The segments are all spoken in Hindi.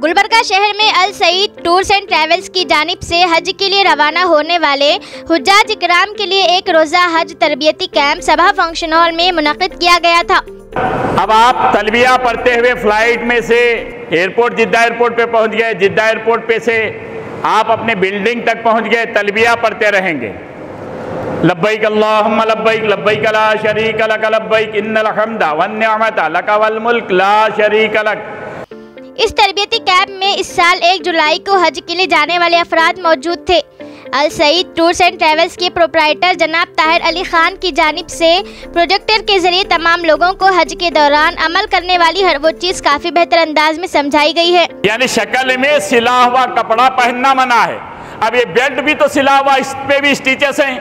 गुलबर्गा शहर में Al Saeed tours and travels की जानिब से हज के लिए रवाना होने वाले हुज्जाज इकराम के लिए एक रोज़ा हज तरबियती कैंप सभा फंक्शन हॉल में मुनक़िद किया गया था। अब आप तलबिया पढ़ते हुए फ्लाइट में से एयरपोर्ट जिद्दा एयरपोर्ट पे पहुंच गए, जिद्दा एयरपोर्ट पे से आप अपने बिल्डिंग तक पहुंच गए, तलबिया पढ़ते रहेंगे। लब्बैक अल्लाहुम्मा लब्बैक लब्बैक ला शरीक लक लब्बैक इन्नल हम्दा वन निअमता लक वल मुल्क ला शरीक लक। इस तरबियती कैंप में इस साल 1 जुलाई को हज के लिए जाने वाले अफराद मौजूद थे। Al Saeed tours and travels के प्रोप्राइटर जनाब ताहिर अली खान की जानिब से प्रोजेक्टर के जरिए तमाम लोगों को हज के दौरान अमल करने वाली हर वो चीज़ काफ़ी बेहतर अंदाज में समझाई गई है। यानी शक्ल में सिला हुआ कपड़ा पहनना मना है। अब ये बेल्ट भी तो सिला हुआ, इस पे भी स्टिचेस हैं,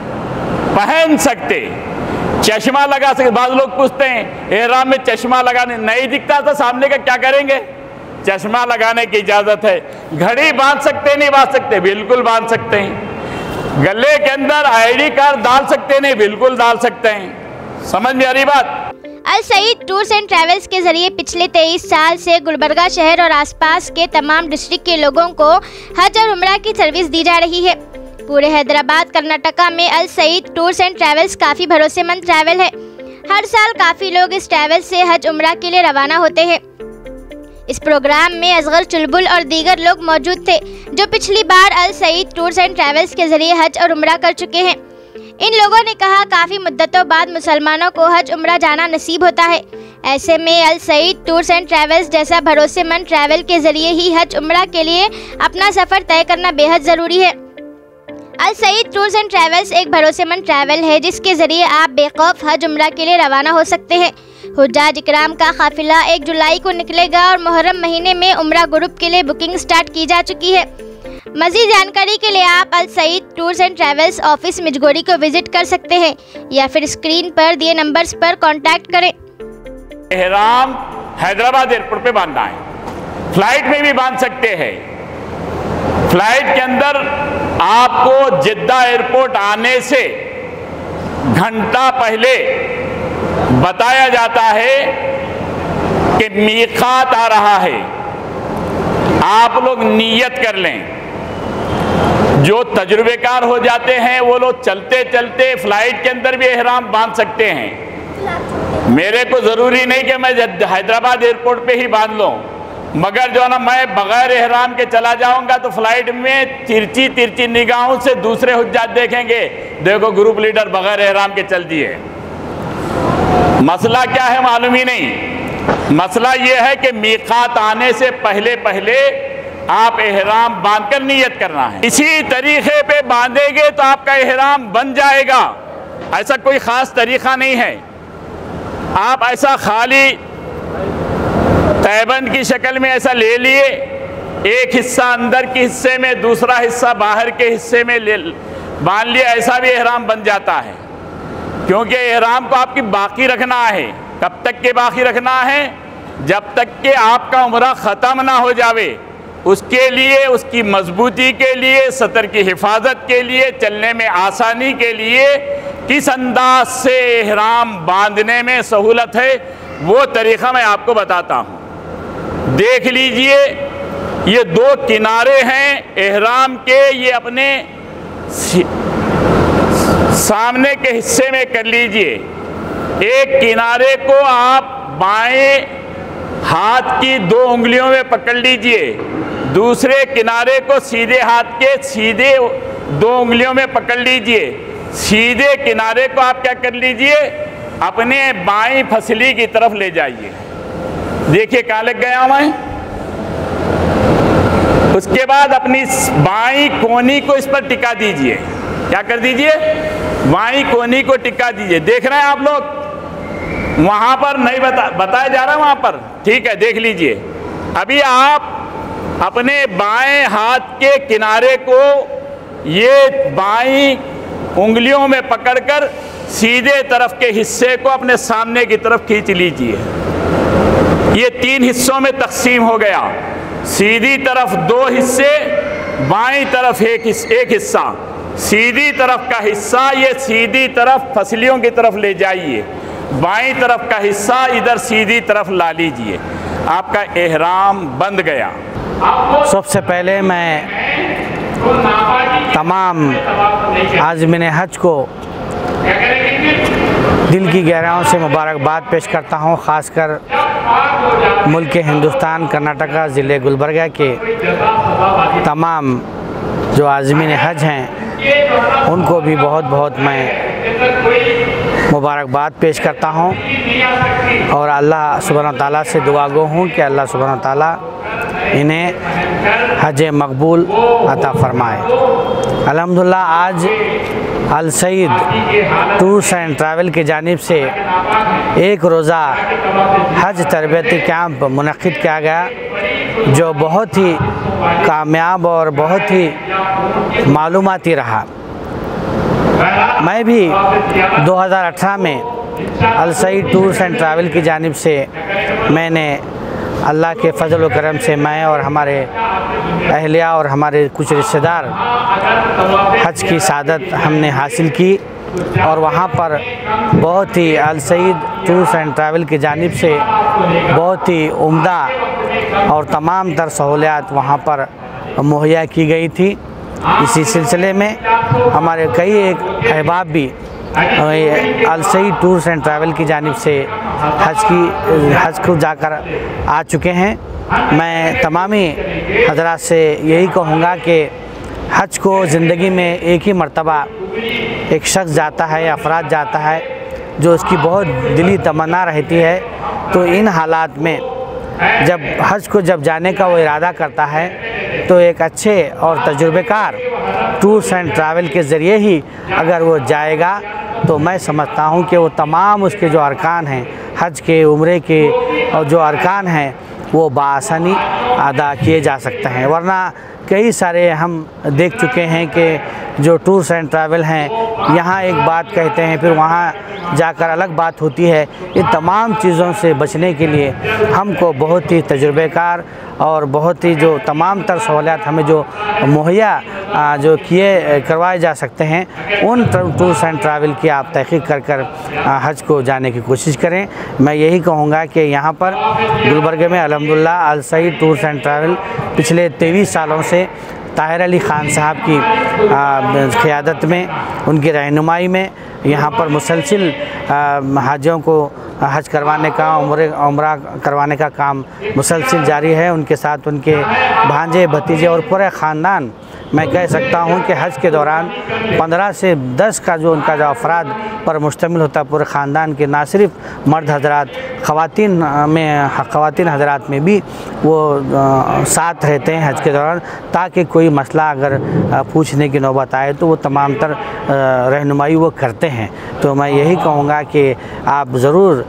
पहन सकते। चश्मा लगा सकते। बाद लोग पूछते हैं एहराम में चश्मा लगाने नहीं दिखता तो सामने का क्या करेंगे? चश्मा लगाने की इजाज़त है। घड़ी बांध सकते नहीं बांध सकते? बिल्कुल बांध सकते हैं। गले के अंदर आईडी कार्ड डाल सकते नहीं? बिल्कुल डाल सकते हैं। समझ में आ रही बात? Al Saeed tours and travels के जरिए पिछले 23 साल से गुलबर्गा शहर और आसपास के तमाम डिस्ट्रिक्ट के लोगों को हज और उम्रा की सर्विस दी जा रही है। पूरे हैदराबाद कर्नाटका में Al Saeed tours and travels काफ़ी भरोसेमंद ट्रैवल है। हर साल काफ़ी लोग इस ट्रैवल से हज उम्रा के लिए रवाना होते हैं। इस प्रोग्राम में असगर चुलबुल और दीगर लोग मौजूद थे जो पिछली बार Al Saeed tours and travels के जरिए हज और उम्रा कर चुके हैं। इन लोगों ने कहा काफ़ी मुद्दतों बाद मुसलमानों को हज उम्रा जाना नसीब होता है। ऐसे में Al Saeed tours and travels जैसा भरोसेमंद ट्रैवल के जरिए ही हज उम्रा के लिए अपना सफ़र तय करना बेहद ज़रूरी है। Al Saeed tours and travels एक भरोसेमंद ट्रैवल है जिसके ज़रिए आप बेखौफ हज उम्रा के लिए रवाना हो सकते हैं। हुज्जाज इकराम का काफिला 1 जुलाई को निकलेगा और मुहर्रम महीने में उम्रा ग्रुप के लिए बुकिंग स्टार्ट की जा चुकी है। मज़ीद जानकारी के लिए आप Al Saeed tours and travels office मिजगोरी को विजिट कर सकते हैं या फिर स्क्रीन पर दिए नंबर्स पर कांटेक्ट करें। एहराम हैदराबाद एयरपोर्ट पे बांधना है, फ्लाइट में भी बांध सकते हैं। फ्लाइट के अंदर आपको जिद्दा एयरपोर्ट आने से घंटा पहले बताया जाता है कि मीकात आ रहा है, आप लोग नियत कर लें। जो तजुर्बेकार हो जाते हैं वो लोग चलते चलते फ्लाइट के अंदर भी एहराम बांध सकते हैं। मेरे को ज़रूरी नहीं कि मैं हैदराबाद एयरपोर्ट पे ही बांध लूँ, मगर जो ना मैं बगैर एहराम के चला जाऊंगा तो फ्लाइट में तिरछी तिरछी निगाहों से दूसरे हुज्जाज देखेंगे, देखो ग्रुप लीडर बगैर एहराम के चल दिए। मसला क्या है मालूम ही नहीं। मसला यह है कि मीकात आने से पहले पहले आप एहराम बांधकर नियत करना है। इसी तरीके पे बांधेंगे तो आपका एहराम बन जाएगा। ऐसा कोई ख़ास तरीक़ा नहीं है। आप ऐसा खाली तैबंद की शक्ल में ऐसा ले लिए, एक हिस्सा अंदर के हिस्से में दूसरा हिस्सा बाहर के हिस्से में बांध लिया, ऐसा भी एहराम बन जाता है। क्योंकि एहराम को आपकी बाकी रखना है। कब तक के बाकी रखना है? जब तक कि आपका उम्रा ख़त्म ना हो जावे। उसके लिए, उसकी मजबूती के लिए, सतर की हिफाजत के लिए, चलने में आसानी के लिए किस अंदाज से एहराम बांधने में सहूलत है वो तरीक़ा मैं आपको बताता हूँ। देख लीजिए, ये 2 किनारे हैं एहराम के, ये अपने सामने के हिस्से में कर लीजिए। एक किनारे को आप बाएं हाथ की 2 उंगलियों में पकड़ लीजिए, दूसरे किनारे को सीधे हाथ के सीधे 2 उंगलियों में पकड़ लीजिए। सीधे किनारे को आप क्या कर लीजिए, अपने बाईं फसली की तरफ ले जाइए। देखिए कहाँ लग गया मैं। उसके बाद अपनी बाईं कोनी को इस पर टिका दीजिए। क्या कर दीजिए? बाईं कोनी को टिका दीजिए। देख रहे हैं आप लोग? वहाँ पर नहीं बताया जा रहा है, वहाँ पर ठीक है, देख लीजिए। अभी आप अपने बाएं हाथ के किनारे को ये बाईं उंगलियों में पकड़कर सीधे तरफ के हिस्से को अपने सामने की तरफ खींच लीजिए। ये 3 हिस्सों में तकसीम हो गया। सीधी तरफ 2 हिस्से, बाईं तरफ एक हिस्सा। सीधी तरफ का हिस्सा ये सीधी तरफ फसलियों की तरफ ले जाइए, बाईं तरफ का हिस्सा इधर सीधी तरफ ला लीजिए। आपका एहराम बंध गया। सबसे पहले मैं तमाम आज़मीन हज को दिल की गहराइयों से मुबारकबाद पेश करता हूँ। ख़ासकर मुल्क हिंदुस्तान कर्नाटका ज़िले गुलबर्गा के तमाम जो आज़मीन हज हैं उनको भी बहुत बहुत मैं मुबारकबाद पेश करता हूँ और अल्लाह सुब्हानहू तआला से दुआ गो हूँ कि अल्लाह सुब्हानहू तआला इन्हें हज मकबूल अता फ़रमाए। अल्हम्दुलिल्लाह आज Al Saeed tours and travel की जानिब से एक रोज़ा हज तरबियती कैंप मुनक़्क़िद किया गया जो बहुत ही कामयाब और बहुत ही मालूमाती रहा। मैं भी 2018 में Al Saeed tours and travel की जानिब से मैंने अल्लाह के फ़ज़ल व करम से मैं और हमारे अहलिया और हमारे कुछ रिश्तेदार हज की सादत हमने हासिल की और वहाँ पर बहुत ही Al Saeed tours and travel की जानिब से बहुत ही उम्दा और तमाम तर सहूलियात वहाँ पर मुहैया की गई थी। इसी सिलसिले में हमारे कई एक अहबाब भी Al Saeed tours and travel की जानिब से हज को जाकर आ चुके हैं। मैं तमामी हज़रात से यही कहूँगा कि हज को ज़िंदगी में एक ही मर्तबा एक शख्स जाता है या अफराद जाता है जो उसकी बहुत दिली तमन्ना रहती है। तो इन हालात में जब हज को जब जाने का वो इरादा करता है तो एक अच्छे और तजुर्बेकार टूर्स एंड ट्रैवल के ज़रिए ही अगर वो जाएगा तो मैं समझता हूँ कि वो तमाम उसके जो अरकान हैं हज के उम्रे के और जो अरकान हैं वो बाआसानी अदा किए जा सकते हैं। वरना कई सारे हम देख चुके हैं कि जो टूर्स एंड ट्रैवल हैं यहाँ एक बात कहते हैं फिर वहाँ जाकर अलग बात होती है। इन तमाम चीज़ों से बचने के लिए हमको बहुत ही तजुर्बेकार और बहुत ही जो तमाम तर सहूलियात हमें जो मुहैया जो करवाए जा सकते हैं उन टूर्स एंड ट्रैवल की आप तहक़ीक़ कर हज को जाने की कोशिश करें। मैं यही कहूँगा कि यहाँ पर गुलबर्गा में अल्हम्दुलिल्लाह Al Saeed tours and travel पिछले 23 सालों से ताहिर अली ख़ान साहब की क़ियादत में उनकी रहनुमाई में यहाँ पर मुसलसिल हाजियों को हज करवाने का उम्रा करवाने का काम मुसलसिल जारी है। उनके साथ उनके भांजे भतीजे और पूरे ख़ानदान मैं कह सकता हूँ कि हज के दौरान 15 से 10 का जो उनका जो अफराद पर मुश्तमिल होता है पूरे ख़ानदान के, ना सिर्फ मर्द हजरात ख़वातीन हजरात में भी वो साथ रहते हैं हज के दौरान, ताकि कोई मसला अगर पूछने की नौबत आए तो वो तमाम तर रहनुमाई वो करते हैं। तो मैं यही कहूँगा कि आप ज़रूर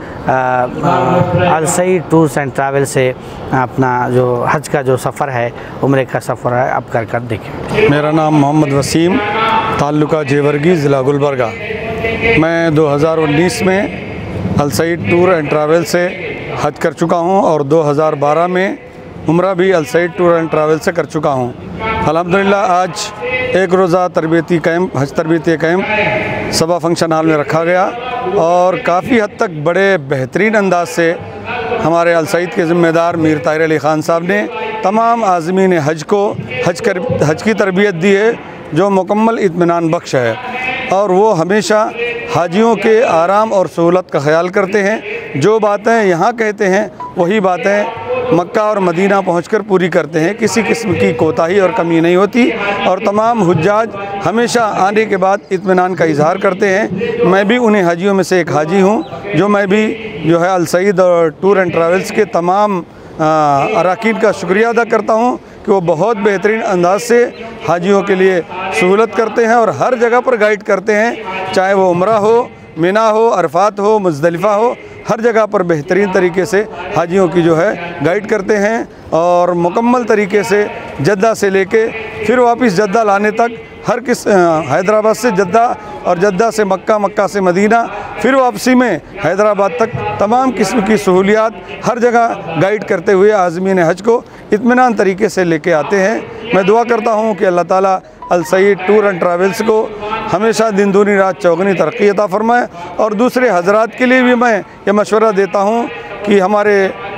Al Saeed tours and travel से अपना जो हज का जो सफ़र है उम्रे का सफ़र है आप कर देखें। मेरा नाम मोहम्मद वसीम, ताल्लुका जेवर्गी, ज़िला गुलबर्गा। मैं 2019 में Al Saeed tour and travel से हज कर चुका हूं और 2012 में उम्रा भी Al Saeed tour and travel से कर चुका हूं। अल्हम्दुलिल्लाह आज एक रोज़ा तरबियती कैंप हज तरबियती कैंप सबा फंक्शन हॉल में रखा गया और काफ़ी हद तक बड़े बेहतरीन अंदाज से हमारे अल सईद के ज़िम्मेदार मीर ताहिर अली ख़ान साहब ने तमाम आज़मीन हज को हज की तरबियत दी है जो मुकम्मल इत्मीनान बख्श है और वो हमेशा हाजियों के आराम और सहूलत का ख्याल करते हैं। जो बातें यहाँ कहते हैं वही बातें मक्का और मदीना पहुंचकर पूरी करते हैं। किसी किस्म की कोताही और कमी नहीं होती और तमाम हुज्जाज हमेशा आने के बाद इत्मीनान का इजहार करते हैं। मैं भी उन्हें हाजियों में से एक हाजी हूँ जो मैं भी जो है अल सईद और टूर एंड ट्रैवल्स के तमाम अराकीन का शुक्रिया अदा करता हूँ कि वो बहुत बेहतरीन अंदाज से हाजियों के लिए सहूलत करते हैं और हर जगह पर गाइड करते हैं, चाहे वो उम्रा हो, मिना हो, अरफात हो, मुज़दलिफ़ा हो, हर जगह पर बेहतरीन तरीके से हाजियों की जो है गाइड करते हैं और मुकम्मल तरीके से जद्दा से लेके फिर वापस जद्दा लाने तक हर किस हैदराबाद से जद्दा और जद्दा से मक्का, मक्का से मदीना, फिर वापसी में हैदराबाद तक तमाम किस्म की सहूलियात हर जगह गाइड करते हुए आज़मीन हज को इत्मीनान तरीके से लेके आते हैं। मैं दुआ करता हूँ कि अल्लाह ताला Al Saeed tour and travels को हमेशा दिन दूनी रात चौगनी तरक्की अता फ़रमाए और दूसरे हजरात के लिए भी मैं ये मशवरा देता हूँ कि हमारे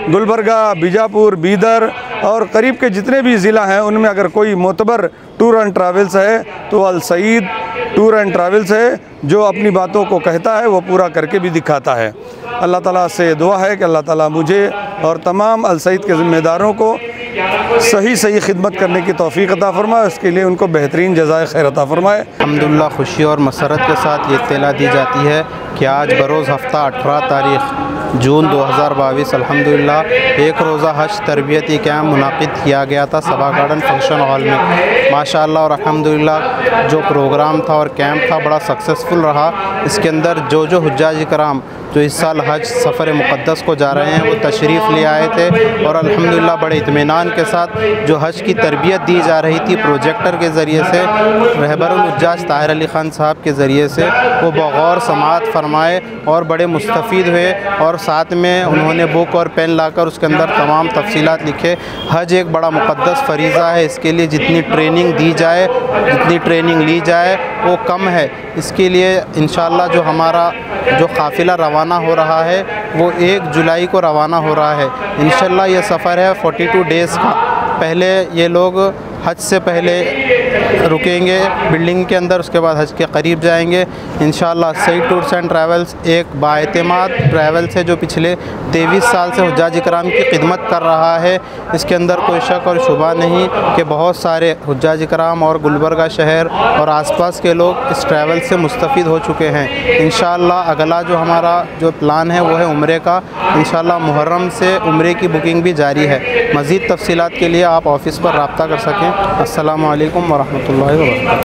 गुलबर्गा, बीजापुर, बीदर और करीब के जितने भी ज़िला हैं उनमें अगर कोई मोतबर टूर एंड ट्रैवल्स है तो Al Saeed tour and travels है, जो अपनी बातों को कहता है वो पूरा करके भी दिखाता है। अल्लाह ताला से दुआ है कि अल्लाह ताला मुझे और तमाम अल सईद के ज़िम्मेदारों को सही खिदमत करने की तौफीक अता फरमाए, उसके लिए उनको बेहतरीन जज़ाए खैर अता फरमाए। अल्हम्दुलिल्लाह खुशी और मसरत के साथ ये इत्तला दी जाती है कि आज बरोज़ हफ़्ता 18 तारीख़ जून 2022 अल्हम्दुलिल्लाह एक रोज़ा हज तरबियती कैम्प मुनाकिद किया गया था सभा गार्डन फंक्शन हॉल में। माशाअल्लाह और अल्हम्दुलिल्लाह जो प्रोग्राम था और कैंप था बड़ा सक्सेसफुल रहा। इसके अंदर जो हुज्जाज कराम जो इस साल हज सफ़र मुक़द्दस को जा रहे हैं वो तशरीफ़ ले आए थे और अल्हम्दुलिल्लाह बड़े इत्मीनान के साथ जो हज की तरबियत दी जा रही थी प्रोजेक्टर के ज़रिए से, रहबरुल हुज्जाज ताहिर अली ख़ान साहब के ज़रिए से, वो बग़ौर समाअत फरमाए और बड़े मुस्तफ़ीद हुए और साथ में उन्होंने बुक और पेन लाकर उसके अंदर तमाम तफसीलात लिखे। हज एक बड़ा मुक़द्दस फ़रीज़ा है, इसके लिए जितनी ट्रेनिंग दी जाए, जितनी ट्रेनिंग ली जाए वो कम है। इसके लिए इंशाअल्लाह जो हमारा जो काफ़िला रवाना हो रहा है वो 1 जुलाई को रवाना हो रहा है। इंशाअल्लाह ये सफ़र है 42 डेज़ का। पहले ये लोग हज से पहले रुकेंगे बिल्डिंग के अंदर, उसके बाद हज के करीब जाएंगे इंशाअल्लाह। सईद टूर्स एंड ट्रैवल्स एक बाएतमाद ट्रैवल्स है जो पिछले 23 साल से हुज्जाज कराम की खिदमत कर रहा है। इसके अंदर कोई शक और शुबा नहीं कि बहुत सारे हुज्जाज कराम और गुलबर्गा शहर और आसपास के लोग इस ट्रैवल से मुस्तफ़ीद हो चुके हैं। इंशाअल्लाह अगला जो हमारा जो प्लान है वो है उम्रे का। इंशाअल्लाह मुहर्रम से उम्रे की बुकिंग भी जारी है। मज़ीद तफसीलात के लिए आप ऑफ़िस पर रब्ता कर सकें। अस्सलामु अलैकुम वरहमतुल्लाहि वबरकातुहू।